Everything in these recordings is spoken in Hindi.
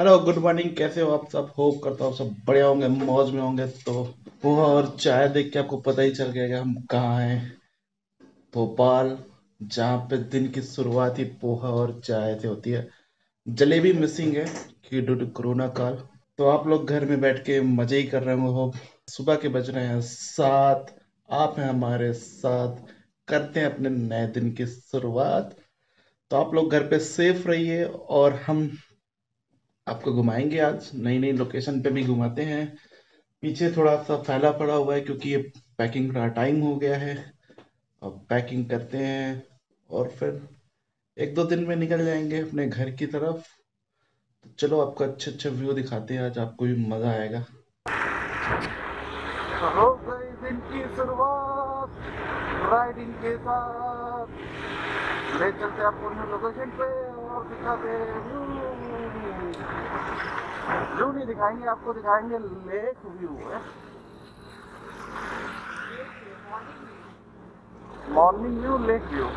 Hello good morning. कैसे हो आप सब? होप करता हूँ सब बढ़िया होंगे, मौज में होंगे। तो पोहा और चाय देख के आपको पता ही चल गया कि हम कहाँ हैं। भोपाल, जहाँ पे दिन की शुरुआत ही पोहा और चाय से होती है। जलेबी मिसिंग है कि ड्यू टू कोरोना काल। तो आप लोग घर में बैठ के मजे ही कर रहे हो। सुबह के बज रहे हैं 7। आप हैं हमारे साथ, करते हैं अपने नए दिन की शुरुआत। तो आप लोग घर पे सेफ रहिए और हम आपको घुमाएंगे। आज नई नई लोकेशन पे भी घुमाते हैं। पीछे थोड़ा सा फैला पड़ा हुआ है क्योंकि ये पैकिंग का टाइम हो गया है। अब पैकिंग करते हैं और फिर एक दो दिन में निकल जाएंगे अपने घर की तरफ। तो चलो आपको अच्छे अच्छे व्यू दिखाते हैं, आज आपको भी मजा आएगा। हो गई दिन की शुरुआत राइडिंग के साथ। ले चलते हैं आपको न्यू लोकेशन पे और दिखाते हैं व्यू नहीं दिखाएंगे, आपको दिखाएंगे लेक व्यू है। Morning view, lake view.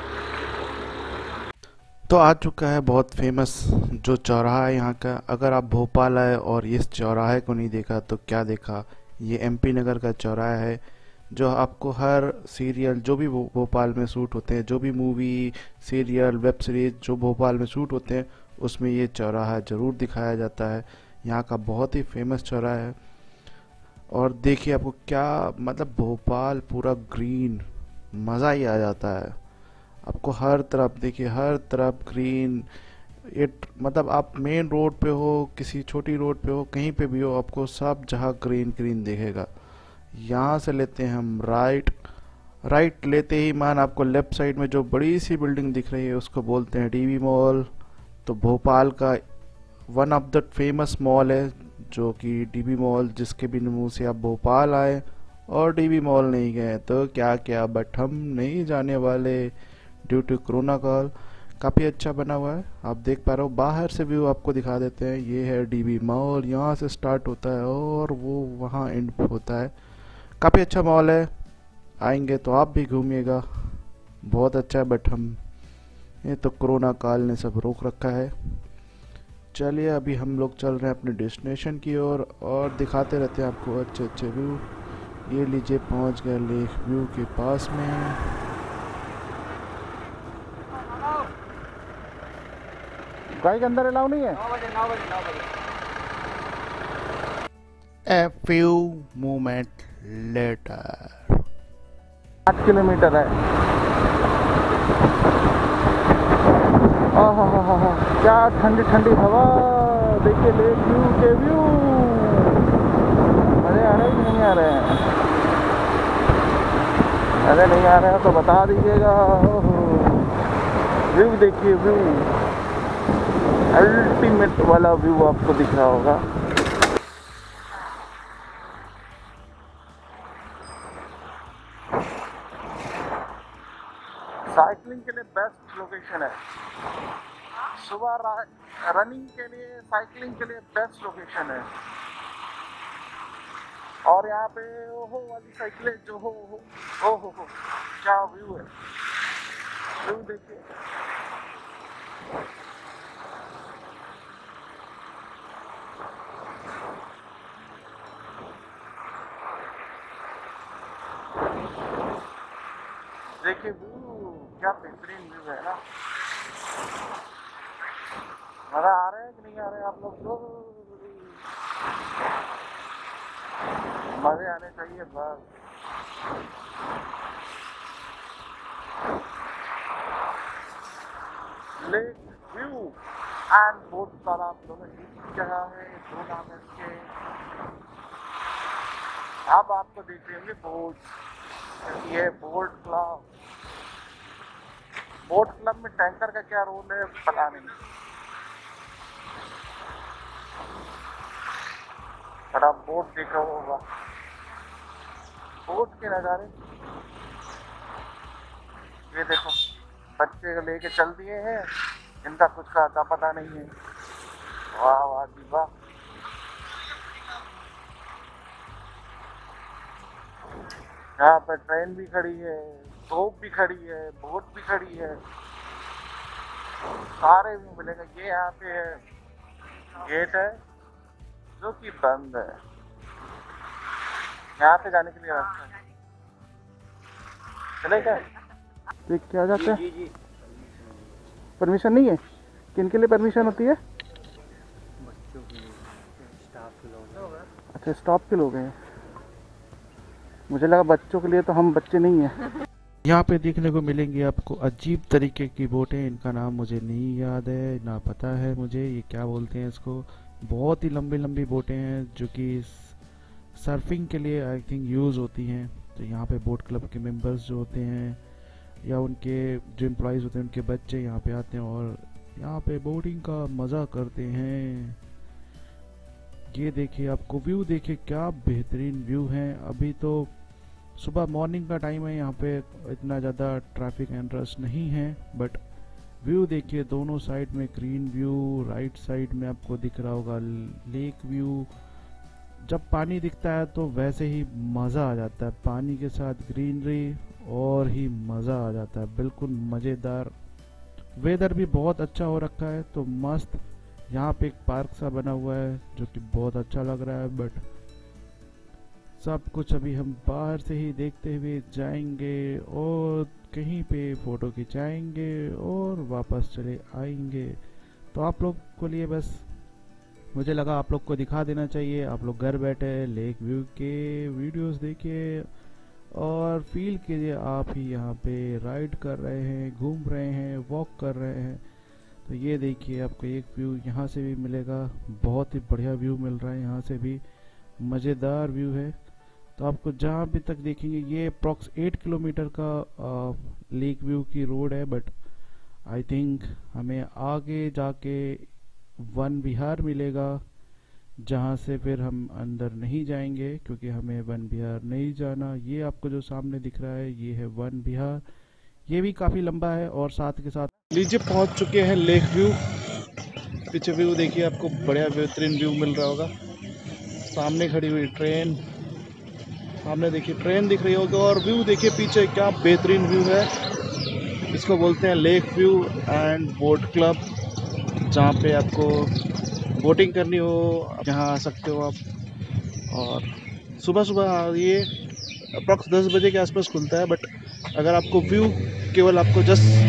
तो आ चुका है बहुत फेमस जो चौराहा है यहाँ का। अगर आप भोपाल आए और इस चौराहे को नहीं देखा तो क्या देखा। ये एमपी नगर का चौराहा है जो आपको हर सीरियल जो भी भोपाल में शूट होते हैं, जो भी मूवी सीरियल वेब सीरीज जो भोपाल में शूट होते हैं, उसमें ये चौराहा ज़रूर दिखाया जाता है। यहाँ का बहुत ही फेमस चौराहा है। और देखिए आपको क्या मतलब भोपाल पूरा ग्रीन, मज़ा ही आ जाता है। आपको हर तरफ देखिए, हर तरफ ग्रीन। इट मतलब आप मेन रोड पे हो, किसी छोटी रोड पे हो, कहीं पे भी हो, आपको सब जगह ग्रीन ग्रीन दिखेगा। यहाँ से लेते हैं हम राइट। राइट लेते ही मान आपको लेफ्ट साइड में जो बड़ी सी बिल्डिंग दिख रही है उसको बोलते हैं डीवी मॉल। तो भोपाल का one of the famous mall है जो कि डीबी मॉल, जिसके भी मुंह से आप भोपाल आए और डीबी मॉल नहीं गए तो क्या क्या, बट हम नहीं जाने वाले ड्यू टू कोरोना काल। काफ़ी अच्छा बना हुआ है, आप देख पा रहे हो। बाहर से व्यू आपको दिखा देते हैं। ये है डीबी मॉल, यहाँ से स्टार्ट होता है और वो वहाँ एंड होता है। काफ़ी अच्छा मॉल है, आएंगे तो आप भी घूमिएगा। बहुत अच्छा है, बट हम ये तो कोरोना काल ने सब रोक रखा है। चलिए अभी हम लोग चल रहे हैं अपने डेस्टिनेशन की ओर और दिखाते रहते हैं आपको अच्छे अच्छे व्यू। ये लीजिए पहुंच गए लेक व्यू के पास में। गाड़ी के अंदर अलाउ नहीं है। 9 बजे 9 बजे 9 बजे। A few moment later. 8 kilometre है। आहा, क्या ठंडी ठंडी हवा। देखिए लेक व्यू के व्यू। मजे आ रहे हैं कि नहीं आ रहे हैं? अरे नहीं आ रहे हैं तो बता दीजिएगा। व्यू देखिए, व्यू अल्टीमेट वाला व्यू आपको दिख रहा होगा। साइकिलिंग के लिए बेस्ट लोकेशन है। सुबह रनिंग के लिए, साइकिलिंग के लिए बेस्ट लोकेशन है। और यहाँ पे ओहो वाली साइकिलें जो हो क्या व्यू है। व्यू देखिए। देखिए व्यू, क्या बेहतरीन व्यू है ना। मजा आ रहा है कि नहीं आ रहा है आप लोग को? मजे आने चाहिए बस। लेक व्यू एंड बोट तालाब दोनों एक ही जगह है, दो नाम है इसके। अब आपको देखेंगे बोट। ये बोट क्लब। बोट क्लब में टैंकर का क्या रोल है पता नहीं, पर आप बोट देखा होगा। बोट के नज़ारे ये देखो, बच्चे को लेके चल दिए हैं, इनका कुछ का आता पता नहीं है। वाह वाह जी वाह। यहाँ पर ट्रेन भी खड़ी है, तोप भी खड़ी है, बोट भी खड़ी है, सारे भी मिलेगा। ये यहाँ पे है गेट है जो कि बंद है। यहाँ पे जाने के लिए रास्ता है, चले क्या? देख क्या जाते हैं? परमिशन नहीं है। किन के लिए परमिशन होती है? बच्चों के लिए, स्टाफ के लोग। अच्छा, स्टाफ के लोग हैं। मुझे लगा बच्चों के लिए, तो हम बच्चे नहीं हैं। यहाँ पे देखने को मिलेंगी आपको अजीब तरीके की बोटें। इनका नाम मुझे नहीं याद है, ना पता है मुझे ये क्या बोलते हैं इसको। बहुत ही लंबी लंबी बोटें हैं जो कि सर्फिंग के लिए आई थिंक यूज़ होती हैं। तो यहाँ पे बोट क्लब के मेंबर्स जो होते हैं या उनके जो एम्प्लॉयज़ होते हैं उनके बच्चे यहाँ पे आते हैं और यहाँ पे बोटिंग का मज़ा करते हैं। ये देखिए, आपको व्यू देखिए, क्या बेहतरीन व्यू है। अभी तो सुबह मॉर्निंग का टाइम है, यहाँ पे इतना ज़्यादा ट्रैफिक एंड रश नहीं है, बट व्यू देखिए, दोनों साइड में ग्रीन व्यू। राइट साइड में आपको दिख रहा होगा लेक व्यू। जब पानी दिखता है तो वैसे ही मज़ा आ जाता है, पानी के साथ ग्रीनरी और ही मज़ा आ जाता है, बिल्कुल मज़ेदार। वेदर भी बहुत अच्छा हो रखा है, तो मस्त। यहाँ पे एक पार्क सा बना हुआ है जो कि बहुत अच्छा लग रहा है, बट सब कुछ अभी हम बाहर से ही देखते हुए जाएंगे और कहीं पे फ़ोटो खिंचाएंगे और वापस चले आएंगे। तो आप लोग को लिए बस मुझे लगा आप लोग को दिखा देना चाहिए। आप लोग घर बैठे लेक व्यू के वीडियोस देखिए और फील कीजिए आप ही यहाँ पे राइड कर रहे हैं, घूम रहे हैं, वॉक कर रहे हैं। तो ये देखिए, आपको एक व्यू यहाँ से भी मिलेगा, बहुत ही बढ़िया व्यू मिल रहा है, यहाँ से भी मज़ेदार व्यू है। तो आपको जहाँ भी तक देखेंगे, ये अप्रॉक्स 8 किलोमीटर का लेक व्यू की रोड है, बट आई थिंक हमें आगे जाके वन विहार मिलेगा, जहाँ से फिर हम अंदर नहीं जाएंगे क्योंकि हमें वन विहार नहीं जाना। ये आपको जो सामने दिख रहा है ये है वन विहार। ये भी काफ़ी लंबा है और साथ के साथ लीजिए पहुँच चुके हैं लेक व्यू। पीछे व्यू देखिए, आपको बढ़िया बेहतरीन व्यू मिल रहा होगा। सामने खड़ी हुई ट्रेन, सामने देखिए ट्रेन दिख रही होगी और व्यू देखिए पीछे, क्या बेहतरीन व्यू है। इसको बोलते हैं lake view and boat club, जहाँ पे आपको बोटिंग करनी हो यहाँ आ सकते हो आप। और सुबह सुबह ये अप्रॉक्स 10 बजे के आसपास खुलता है, बट अगर आपको व्यू, केवल आपको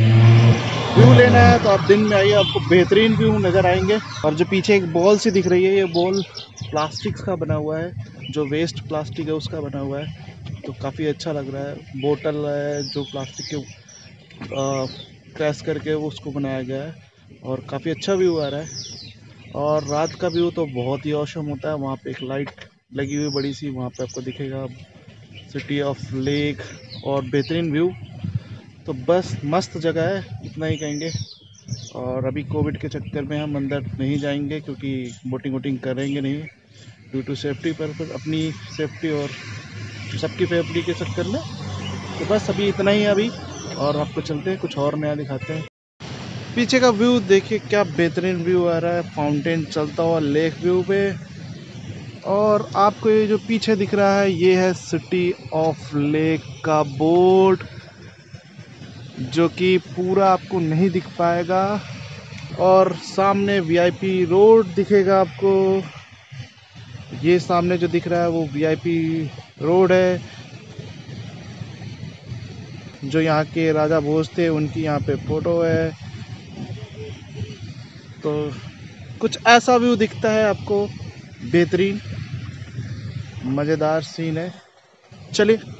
जस्ट व्यू लेना है तो आप दिन में आइए, आपको बेहतरीन व्यू नज़र आएंगे। और जो पीछे एक बॉल सी दिख रही है, ये बॉल प्लास्टिक का बना हुआ है, जो वेस्ट प्लास्टिक है उसका बना हुआ है। तो काफ़ी अच्छा लग रहा है। बोतल है जो प्लास्टिक के क्रैश करके उसको बनाया गया है और काफ़ी अच्छा व्यू आ रहा है। और रात का व्यू तो बहुत ही औसम होता है। वहाँ पे एक लाइट लगी हुई बड़ी सी, वहाँ पे आपको दिखेगा सिटी ऑफ लेक और बेहतरीन व्यू। तो बस मस्त जगह है, इतना ही कहेंगे। और अभी कोविड के चक्कर में हम अंदर नहीं जाएंगे क्योंकि बोटिंग वोटिंग करेंगे नहीं, ड्यू टू सेफ्टी पर्पज़, अपनी सेफ्टी और सबकी सेफ्टी के चक्कर में। तो बस अभी इतना ही है अभी, और आपको चलते हैं कुछ और नया दिखाते हैं। पीछे का व्यू देखिए, क्या बेहतरीन व्यू आ रहा है, फाउंटेन चलता हुआ लेक व्यू पे। और आपको ये जो पीछे दिख रहा है ये है सिटी ऑफ लेक का बोर्ड, जो कि पूरा आपको नहीं दिख पाएगा। और सामने वीआईपी रोड दिखेगा आपको। ये सामने जो दिख रहा है वो वीआईपी रोड है, जो यहाँ के राजा भोज थे उनकी यहाँ पे फोटो है। तो कुछ ऐसा व्यू दिखता है आपको, बेहतरीन मज़ेदार सीन है। चलिए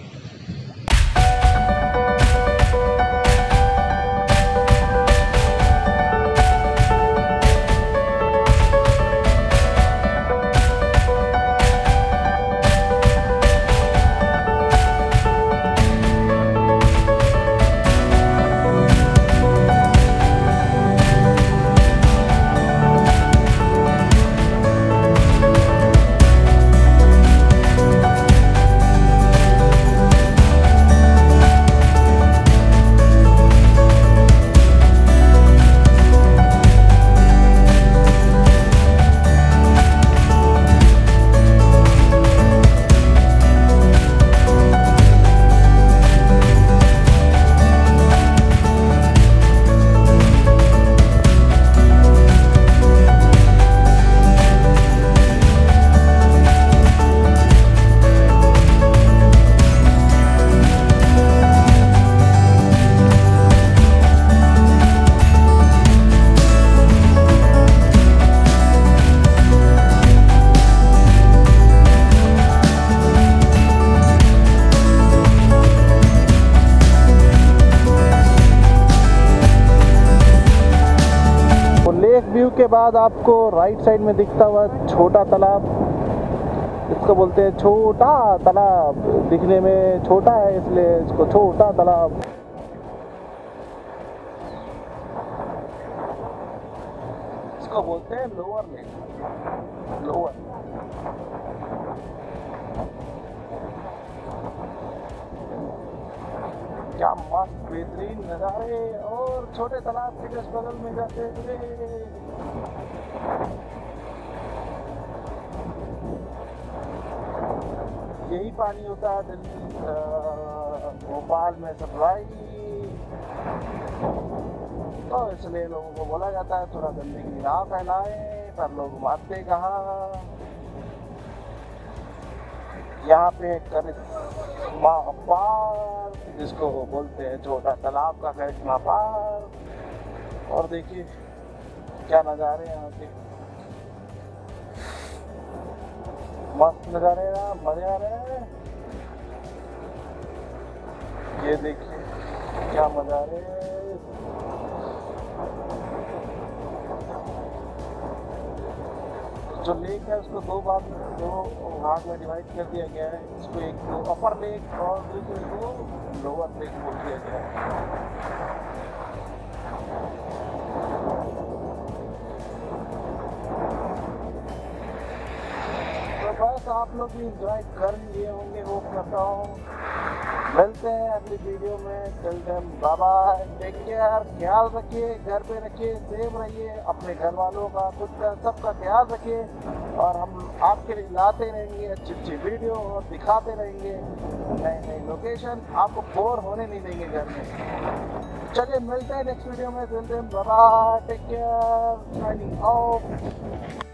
उसके बाद आपको राइट साइड में दिखता हुआ छोटा तालाब, इसको बोलते हैं छोटा तालाब। दिखने में छोटा है इसलिए इसको छोटा तालाब। इसको बोलते हैं लोअर लेक, लोअर। क्या मस्त बेहतरीन नज़ारे और छोटे तालाब के जस्ट बगल में जाते हुए यही पानी होता है दिल्ली भोपाल में सप्लाई, तो इसलिए लोगों को बोला जाता है थोड़ा गंदगी ना फैलाए, पर लोग मानते कहाँ। यहाँ पे करिश्मा पार्क, जिसको वो बोलते हैं छोटा तालाब का करिश्मा पार्क। और देखिए क्या नज़ारे यहाँ के, मस्त नज़ारे हैं, मजे आ रहे हैं। ये देखिए क्या मजा आ रहे हैं। जो लेक है उसको दो भाग में डिवाइड कर दिया गया है। इसको एक को अपर लेक और दूसरे को लोअर लेक बोल दिया गया है। तो बस आप लोग भी इंजॉय कर लिए होंगे, वो करता हूँ। मिलते हैं अगली वीडियो में। Till then bye bye, take care, ख्याल रखिए, घर पे रखिए, सेफ रहिए, अपने घर वालों का, खुद का, सबका ख्याल रखिए। और हम आपके लिए लाते रहेंगे अच्छी अच्छी वीडियो और दिखाते रहेंगे नई नई लोकेशन, आपको बोर होने नहीं देंगे घर में। चलिए मिलते हैं नेक्स्ट वीडियो में। Till then bye bye, take care, signing of.